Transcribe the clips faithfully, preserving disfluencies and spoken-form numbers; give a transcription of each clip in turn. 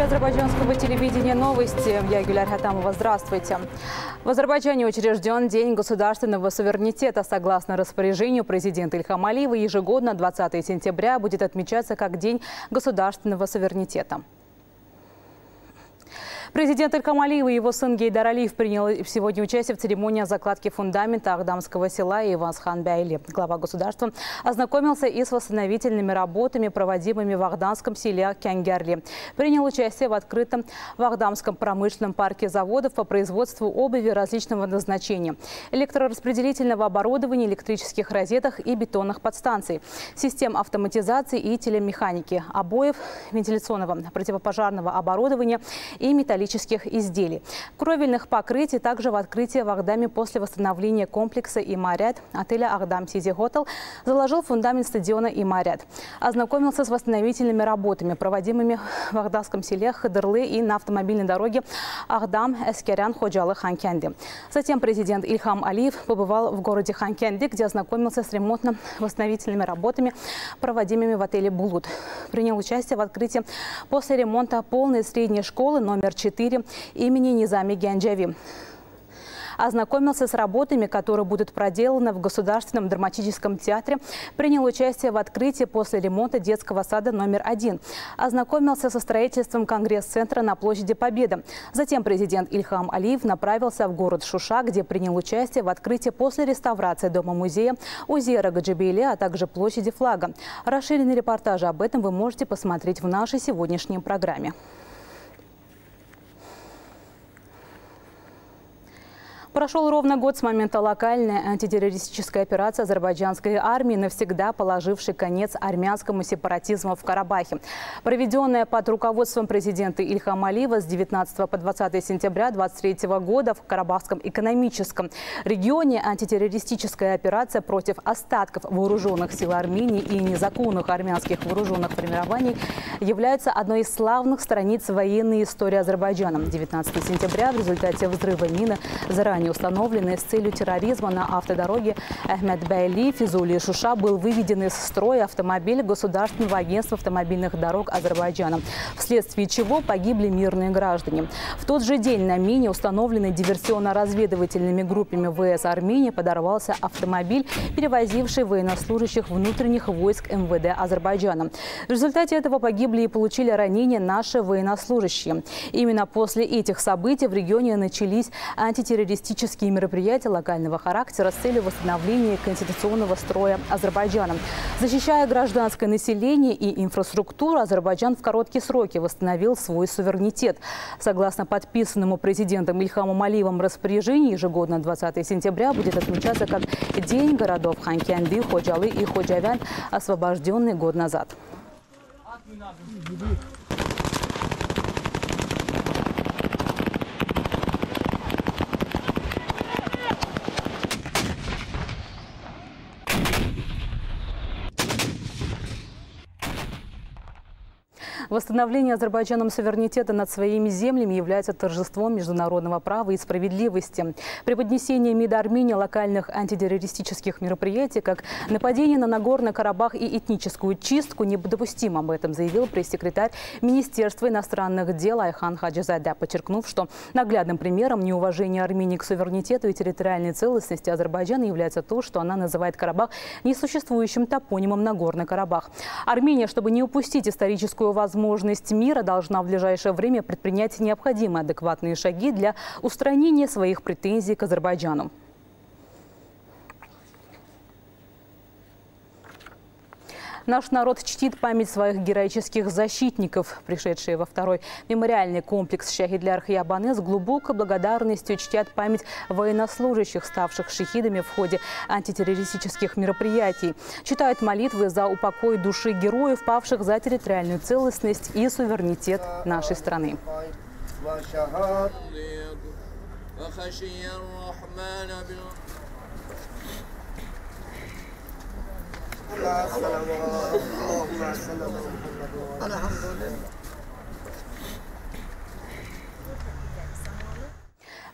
азербайджанского телевидения новости. Я Гюляр Хатамова. Здравствуйте. В Азербайджане учрежден День государственного суверенитета. Согласно распоряжению президента Ильхама Алиева, ежегодно двадцатого сентября будет отмечаться как День государственного суверенитета. Президент Ильхам Алиев и его сын Гейдар Алиев принял сегодня участие в церемонии закладки фундамента Ахдамского села и Ивансхан Бейли. Глава государства ознакомился и с восстановительными работами, проводимыми в Ахдамском селе Кянгерли. Принял участие в открытом в Ахдамском промышленном парке заводов по производству обуви различного назначения, электрораспределительного оборудования, электрических розеток и бетонных подстанций, систем автоматизации и телемеханики, обоев, вентиляционного противопожарного оборудования и металлических изделий, кровельных покрытий. Также в открытии в Ахдаме после восстановления комплекса Имарят отеля Ахдам Сити Хотел заложил фундамент стадиона Имарят. Ознакомился с восстановительными работами, проводимыми в Ахдамском селе Хадырлы и на автомобильной дороге Ахдам Эскерян Ходжалы Ханкенди. Затем президент Ильхам Алиев побывал в городе Ханкенди, где ознакомился с ремонтно-восстановительными работами, проводимыми в отеле Булут. Принял участие в открытии после ремонта полной средней школы номер четыре имени Низами Гянджави. Ознакомился с работами, которые будут проделаны в Государственном драматическом театре. Принял участие в открытии после ремонта детского сада номер один. Ознакомился со строительством Конгресс-центра на площади Победы. Затем президент Ильхам Алиев направился в город Шуша, где принял участие в открытии после реставрации дома-музея Узера Гаджибейле, а также площади Флага. Расширенные репортажи об этом вы можете посмотреть в нашей сегодняшней программе. Прошел ровно год с момента локальной антитеррористической операции азербайджанской армии, навсегда положившей конец армянскому сепаратизму в Карабахе. Проведенная под руководством президента Ильхама Алиева с девятнадцатого по двадцатое сентября две тысячи двадцать третьего года в Карабахском экономическом регионе антитеррористическая операция против остатков вооруженных сил Армении и незаконных армянских вооруженных формирований является одной из славных страниц военной истории Азербайджана. девятнадцатого сентября в результате взрыва мины, заранее установленный с целью терроризма на автодороге Ахмед-Бейли-Физули-Шуша, был выведен из строя автомобиль Государственного агентства автомобильных дорог Азербайджана, вследствие чего погибли мирные граждане. В тот же день на мине, установленной диверсионно-разведывательными группами ВС Армении, подорвался автомобиль, перевозивший военнослужащих внутренних войск эм вэ дэ Азербайджана. В результате этого погибли и получили ранения наши военнослужащие. Именно после этих событий в регионе начались антитеррористические мероприятия локального характера с целью восстановления конституционного строя Азербайджана. Защищая гражданское население и инфраструктуру, Азербайджан в короткие сроки восстановил свой суверенитет. Согласно подписанному президентом Ильхамом Алиевым распоряжению, ежегодно двадцатого сентября будет отмечаться как День городов Ханкенди, Ходжалы и Ходжавян, освобожденный год назад. Восстановление Азербайджаном суверенитета над своими землями является торжеством международного права и справедливости. Преподнесение МИДа Армении локальных антитеррористических мероприятий, как нападение на Нагорный Карабах и этническую чистку, недопустимо. Об этом заявил пресс-секретарь Министерства иностранных дел Айхан Хаджизаде, подчеркнув, что наглядным примером неуважения Армении к суверенитету и территориальной целостности Азербайджана является то, что она называет Карабах несуществующим топонимом Нагорный Карабах. Армения, чтобы не упустить историческую возможность возможность мира, должна в ближайшее время предпринять необходимые адекватные шаги для устранения своих претензий к Азербайджану. Наш народ чтит память своих героических защитников. Пришедшие во второй мемориальный комплекс Шахидлар Хиябаны с глубокой благодарностью чтят память военнослужащих, ставших шахидами в ходе антитеррористических мероприятий. Читают молитвы за упокой души героев, павших за территориальную целостность и суверенитет нашей страны.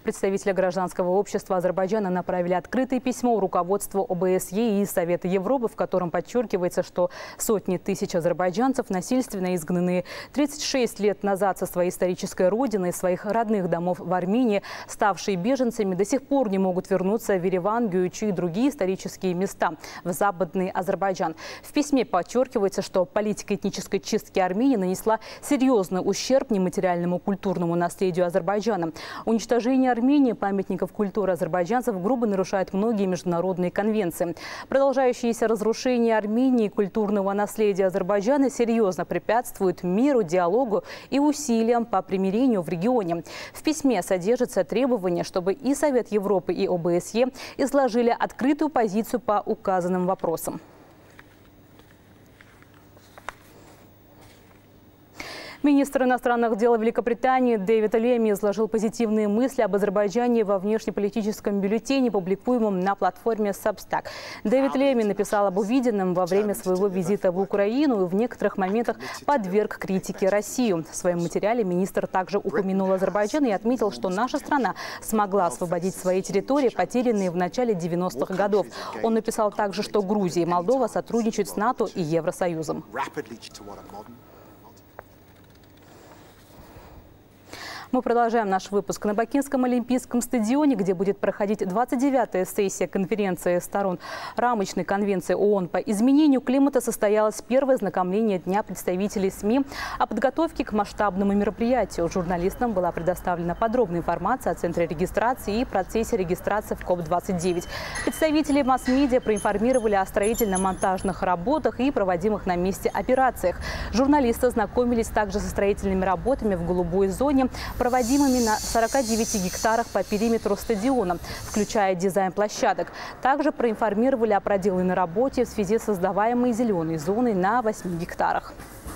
Представители гражданского общества Азербайджана направили открытое письмо руководству О Бэ Эс Е и Совета Европы, в котором подчеркивается, что сотни тысяч азербайджанцев насильственно изгнаны. тридцать шесть лет назад со своей исторической родины и своих родных домов в Армении, ставшие беженцами, до сих пор не могут вернуться в Ереван, Гюйчи и другие исторические места в Западный Азербайджан. В письме подчеркивается, что политика этнической чистки Армении нанесла серьезный ущерб нематериальному культурному наследию Азербайджана. Уничтожение Армении памятников культуры азербайджанцев грубо нарушает многие международные конвенции. Продолжающиеся разрушения Армении и культурного наследия Азербайджана серьезно препятствуют миру, диалогу и усилиям по примирению в регионе. В письме содержится требование, чтобы и Совет Европы, и О Бэ Эс Е изложили открытую позицию по указанным вопросам. Министр иностранных дел Великобритании Дэвид Леми изложил позитивные мысли об Азербайджане во внешнеполитическом бюллетене, публикуемом на платформе Substack. Дэвид Леми написал об увиденном во время своего визита в Украину и в некоторых моментах подверг критике Россию. В своем материале министр также упомянул Азербайджан и отметил, что наша страна смогла освободить свои территории, потерянные в начале девяностых годов. Он написал также, что Грузия и Молдова сотрудничают с НАТО и Евросоюзом. Мы продолжаем наш выпуск. На Бакинском олимпийском стадионе, где будет проходить двадцать девятая сессия конференции сторон рамочной конвенции ООН по изменению климата, состоялось первое знакомление Дня представителей СМИ о подготовке к масштабному мероприятию. Журналистам была предоставлена подробная информация о центре регистрации и процессе регистрации в КОП двадцать девять. Представители масс-медиа проинформировали о строительно-монтажных работах и проводимых на месте операциях. Журналисты знакомились также со строительными работами в голубой зоне, проводимыми на сорока девяти гектарах по периметру стадиона, включая дизайн площадок. Также проинформировали о проделанной работе в связи с создаваемой зеленой зоной на восьми гектарах.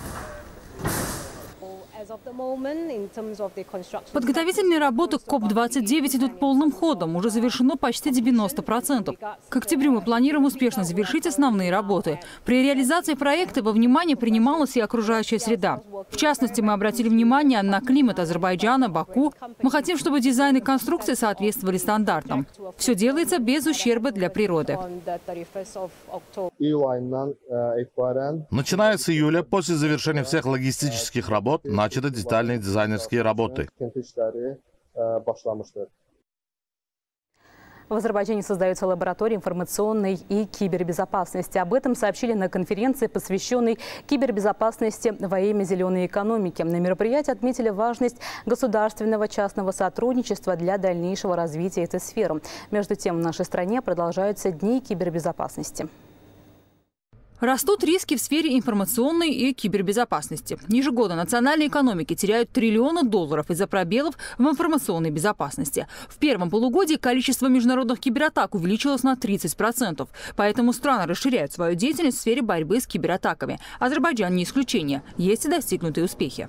Подготовительные работы к КОП двадцать девять идут полным ходом. Уже завершено почти девяносто процентов. К октябрю мы планируем успешно завершить основные работы. При реализации проекта во внимание принималась и окружающая среда. В частности, мы обратили внимание на климат Азербайджана, Баку. Мы хотим, чтобы дизайн и конструкции соответствовали стандартам. Все делается без ущерба для природы. Начиная с июля, после завершения всех логистических работ, начали детальные дизайнерские работы. В Азербайджане создается лаборатория информационной и кибербезопасности. Об этом сообщили на конференции, посвященной кибербезопасности во имя зеленой экономики. На мероприятии отметили важность государственного частного сотрудничества для дальнейшего развития этой сферы. Между тем, в нашей стране продолжаются дни кибербезопасности. Растут риски в сфере информационной и кибербезопасности. Ежегодно национальные экономики теряют триллионы долларов из-за пробелов в информационной безопасности. В первом полугодии количество международных кибератак увеличилось на тридцать процентов. Поэтому страны расширяют свою деятельность в сфере борьбы с кибератаками. Азербайджан не исключение. Есть и достигнутые успехи.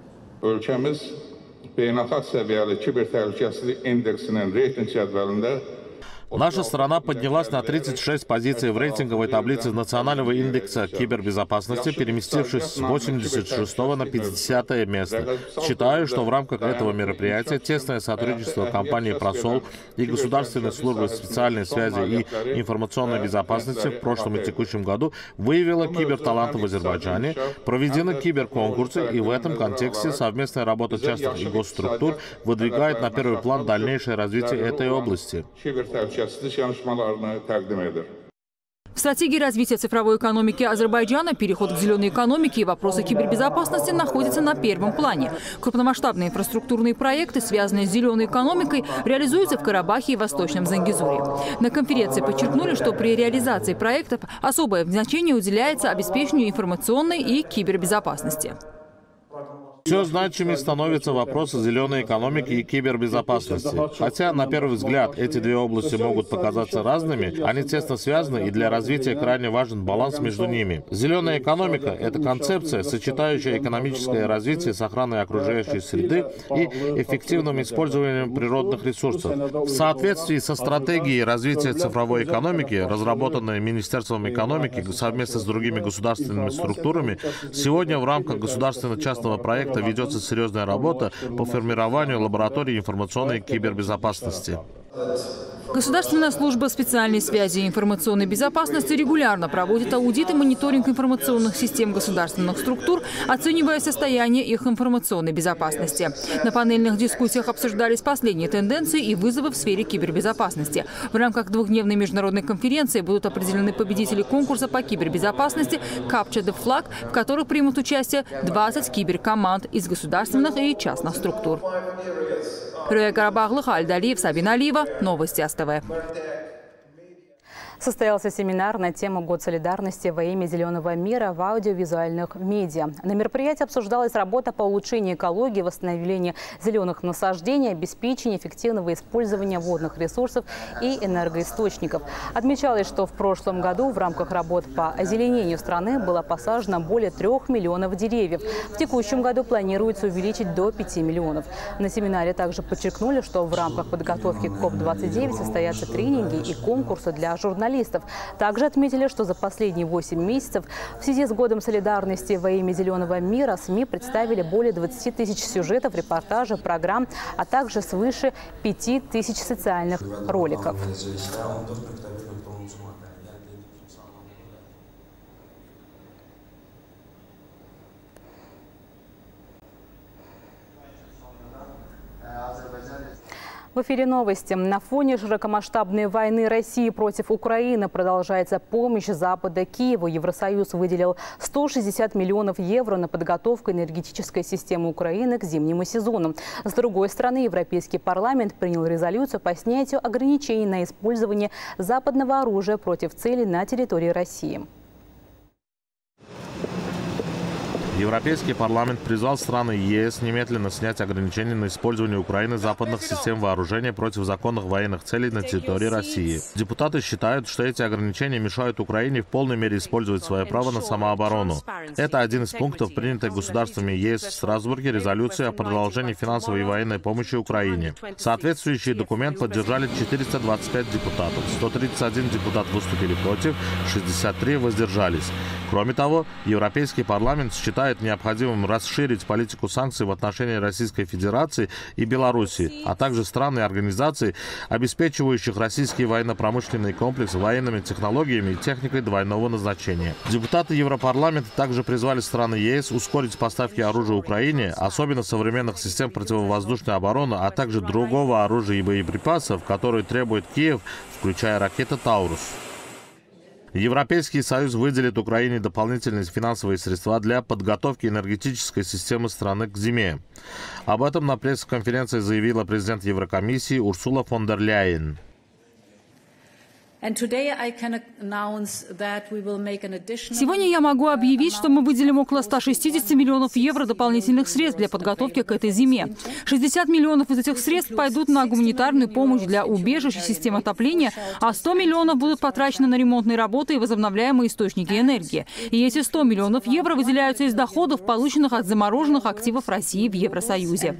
Наша страна поднялась на тридцать шесть позиций в рейтинговой таблице национального индекса кибербезопасности, переместившись с восьмидесяти шестого на пятидесятое место. Считаю, что в рамках этого мероприятия тесное сотрудничество компании «Просол» и Государственной службы специальной связи и информационной безопасности в прошлом и текущем году выявило киберталанты в Азербайджане, проведены киберконкурсы, и в этом контексте совместная работа частных и госструктур выдвигает на первый план дальнейшее развитие этой области. В стратегии развития цифровой экономики Азербайджана переход к зеленой экономике и вопросы кибербезопасности находятся на первом плане. Крупномасштабные инфраструктурные проекты, связанные с зеленой экономикой, реализуются в Карабахе и Восточном Зангезуре. На конференции подчеркнули, что при реализации проектов особое значение уделяется обеспечению информационной и кибербезопасности. Все значимее становятся вопросы зеленой экономики и кибербезопасности. Хотя, на первый взгляд, эти две области могут показаться разными, они тесно связаны, и для развития крайне важен баланс между ними. Зеленая экономика – это концепция, сочетающая экономическое развитие с охраной окружающей среды и эффективным использованием природных ресурсов. В соответствии со стратегией развития цифровой экономики, разработанной Министерством экономики совместно с другими государственными структурами, сегодня в рамках государственно-частного проекта места ведется серьезная работа по формированию лаборатории информационной кибербезопасности. Государственная служба специальной связи и информационной безопасности регулярно проводит аудит и мониторинг информационных систем государственных структур, оценивая состояние их информационной безопасности. На панельных дискуссиях обсуждались последние тенденции и вызовы в сфере кибербезопасности. В рамках двухдневной международной конференции будут определены победители конкурса по кибербезопасности «Capture the Flag», в которых примут участие двадцать киберкоманд из государственных и частных структур. Рюя Карабахлых, Альдалиев, Сабина Алиева. Новости СТВ. Состоялся семинар на тему «Год солидарности во имя зеленого мира в аудиовизуальных медиа». На мероприятии обсуждалась работа по улучшению экологии, восстановлению зеленых насаждений, обеспечению эффективного использования водных ресурсов и энергоисточников. Отмечалось, что в прошлом году в рамках работ по озеленению страны было посажено более трех миллионов деревьев. В текущем году планируется увеличить до пяти миллионов. На семинаре также подчеркнули, что в рамках подготовки к коп двадцать девять состоятся тренинги и конкурсы для журналистов. Также отметили, что за последние восемь месяцев в связи с Годом солидарности во имя зеленого мира СМИ представили более двадцати тысяч сюжетов, репортажей, программ, а также свыше пяти тысяч социальных роликов. В эфире новости. На фоне широкомасштабной войны России против Украины продолжается помощь Запада Киеву. Евросоюз выделил сто шестьдесят миллионов евро на подготовку энергетической системы Украины к зимнему сезону. С другой стороны, Европейский парламент принял резолюцию по снятию ограничений на использование западного оружия против целей на территории России. Европейский парламент призвал страны ЕС немедленно снять ограничения на использование Украины западных систем вооружения против законных военных целей на территории России. Депутаты считают, что эти ограничения мешают Украине в полной мере использовать свое право на самооборону. Это один из пунктов, принятой государствами ЕС в Страсбурге резолюции о продолжении финансовой и военной помощи Украине. Соответствующий документ поддержали четыреста двадцать пять депутатов. сто тридцать один депутат выступили против, шестьдесят три воздержались. Кроме того, Европейский парламент считает необходимым расширить политику санкций в отношении Российской Федерации и Беларуси, а также стран и организаций, обеспечивающих российский военно-промышленный комплекс военными технологиями и техникой двойного назначения. Депутаты Европарламента также призвали страны ЕС ускорить поставки оружия Украине, особенно современных систем противовоздушной обороны, а также другого оружия и боеприпасов, которые требует Киев, включая ракеты «Таурус». Европейский Союз выделит Украине дополнительные финансовые средства для подготовки энергетической системы страны к зиме. Об этом на пресс-конференции заявила президент Еврокомиссии Урсула фон дер Ляйен. Сегодня я могу объявить, что мы выделим около ста шестидесяти миллионов евро дополнительных средств для подготовки к этой зиме. шестьдесят миллионов из этих средств пойдут на гуманитарную помощь для убежищ и систем отопления, а сто миллионов будут потрачены на ремонтные работы и возобновляемые источники энергии. И эти сто миллионов евро выделяются из доходов, полученных от замороженных активов России в Евросоюзе.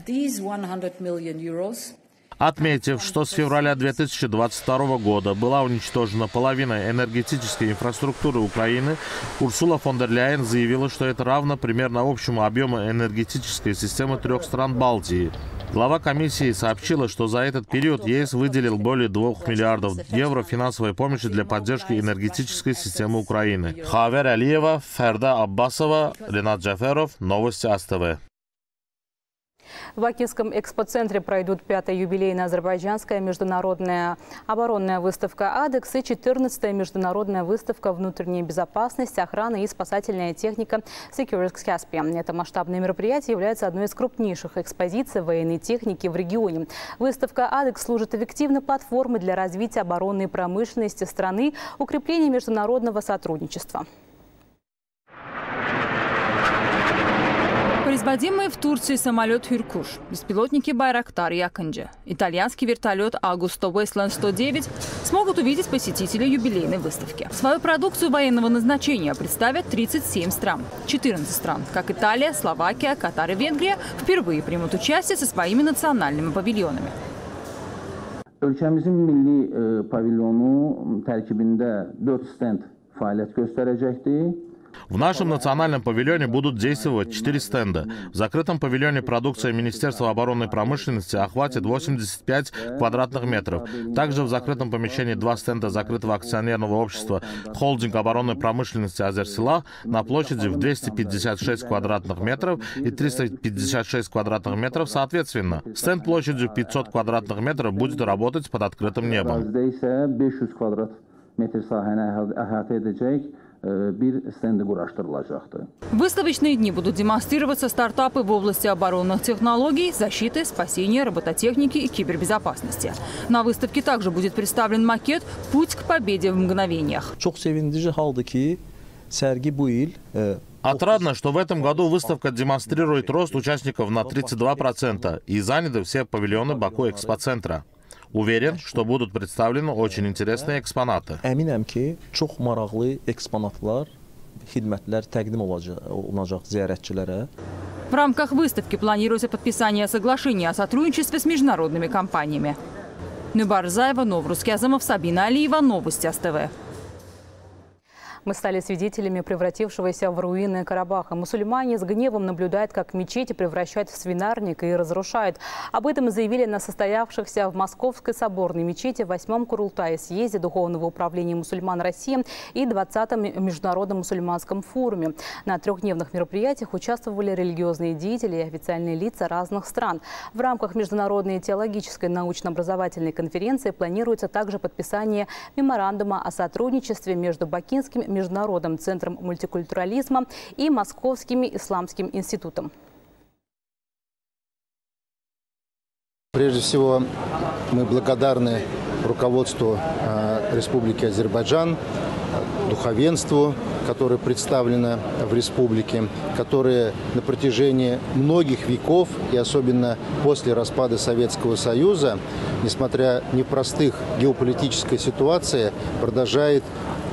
Отметив, что с февраля две тысячи двадцать второго года была уничтожена половина энергетической инфраструктуры Украины, Урсула фон дер Ляйен заявила, что это равно примерно общему объему энергетической системы трех стран Балтии. Глава комиссии сообщила, что за этот период ЕС выделил более двух миллиардов евро финансовой помощи для поддержки энергетической системы Украины. Хавер Алиева, Ферда Аббасова, Ренат Джаферов. Новости СТВ. В Бакинском экспоцентре пройдут пятая юбилейная азербайджанская международная оборонная выставка «Адекс» и четырнадцатая международная выставка «Внутренняя безопасность, охрана и спасательная техника Securix Caspian». Это масштабное мероприятие является одной из крупнейших экспозиций военной техники в регионе. Выставка «Адекс» служит эффективной платформой для развития оборонной промышленности страны, укрепления международного сотрудничества. Производимый в Турции самолет «Хюркуш», беспилотники «Байрактар» и «Акынджи», итальянский вертолет «Агусто Уэстланд сто девять» смогут увидеть посетители юбилейной выставки. Свою продукцию военного назначения представят тридцать семь стран. четырнадцать стран, как Италия, Словакия, Катар и Венгрия, впервые примут участие со своими национальными павильонами. Ölkəmizin milli pavilyonu tərkibində dörd stend fəaliyyət göstərəcəkdir. В нашем национальном павильоне будут действовать четыре стенда. В закрытом павильоне продукция Министерства оборонной промышленности охватит восемьдесят пять квадратных метров. Также в закрытом помещении два стенда закрытого акционерного общества «Холдинг оборонной промышленности Азерсила» на площади в двести пятьдесят шесть квадратных метров и триста пятьдесят шесть квадратных метров соответственно. Стенд площадью пятьсот квадратных метров будет работать под открытым небом. Выставочные дни будут демонстрироваться стартапы в области оборонных технологий, защиты, спасения, робототехники и кибербезопасности. На выставке также будет представлен макет «Путь к победе в мгновениях». Отрадно, что в этом году выставка демонстрирует рост участников на тридцать два процента и заняты все павильоны Баку-экспоцентра. Уверен, что будут представлены очень интересные экспонаты. В рамках выставки планируется подписание соглашения о сотрудничестве с международными компаниями. Нюбар Заева, Новрус Кязымов, Сабина Алиева, Новости СТВ. Мы стали свидетелями превратившегося в руины Карабаха. Мусульмане с гневом наблюдают, как мечети превращают в свинарник и разрушают. Об этом заявили на состоявшихся в Московской соборной мечети восьмом Курултае съезде Духовного управления мусульман России и двадцатом Международном мусульманском форуме. На трехдневных мероприятиях участвовали религиозные деятели и официальные лица разных стран. В рамках Международной теологической научно-образовательной конференции планируется также подписание меморандума о сотрудничестве между Бакинским Международным центром мультикультурализма и Московским исламским институтом. Прежде всего, мы благодарны руководству э, Республики Азербайджан, духовенству, которое представлено в республике, которое на протяжении многих веков и особенно после распада Советского Союза, несмотря на непростых геополитической ситуации, продолжает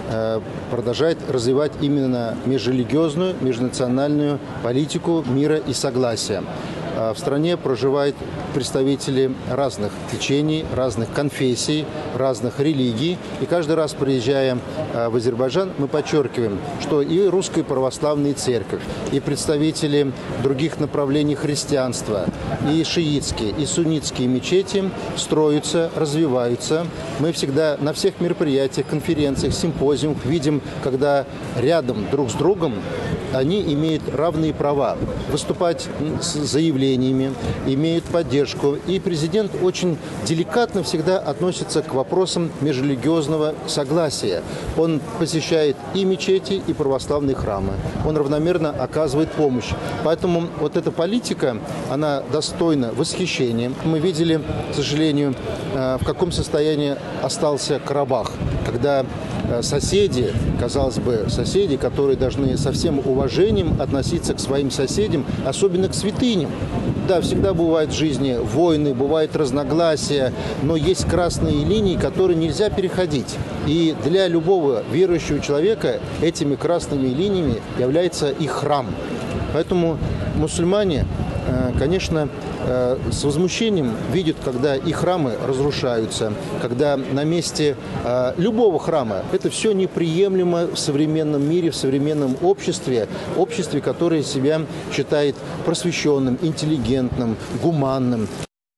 продолжает развивать именно межрелигиозную, межнациональную политику мира и согласия. В стране проживают представители разных течений, разных конфессий, разных религий. И каждый раз, приезжая в Азербайджан, мы подчеркиваем, что и Русская Православная Церковь, и представители других направлений христианства, и шиитские, и суннитские мечети строятся, развиваются. Мы всегда на всех мероприятиях, конференциях, симпозиумах видим, когда рядом друг с другом они имеют равные права выступать с заявлениями, имеют поддержку. И президент очень деликатно всегда относится к вопросам межрелигиозного согласия. Он посещает и мечети, и православные храмы. Он равномерно оказывает помощь. Поэтому вот эта политика, она достойна восхищения. Мы видели, к сожалению, в каком состоянии остался Карабах, когда соседи, казалось бы, соседи, которые должны со всем уважением относиться к своим соседям, особенно к святыням. Да, всегда бывают в жизни войны, бывают разногласия, но есть красные линии, которые нельзя переходить. И для любого верующего человека этими красными линиями является и храм. Поэтому мусульмане, конечно, с возмущением видят, когда и храмы разрушаются, когда на месте любого храма. Это все неприемлемо в современном мире, в современном обществе, обществе, которое себя считает просвещенным, интеллигентным, гуманным.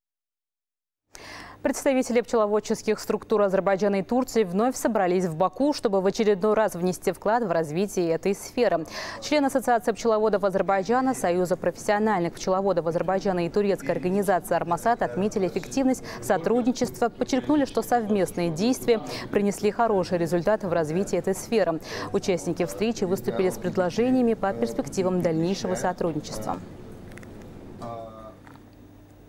Представители пчеловодческих структур Азербайджана и Турции вновь собрались в Баку, чтобы в очередной раз внести вклад в развитие этой сферы. Член Ассоциации пчеловодов Азербайджана, Союза профессиональных пчеловодов Азербайджана и турецкой организации «Армасад» отметили эффективность сотрудничества, подчеркнули, что совместные действия принесли хороший результат в развитии этой сферы. Участники встречи выступили с предложениями по перспективам дальнейшего сотрудничества.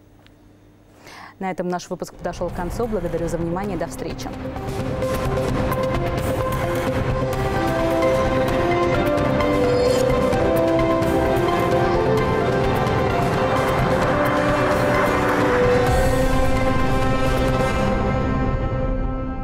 На этом наш выпуск подошел к концу. Благодарю за внимание. До встречи.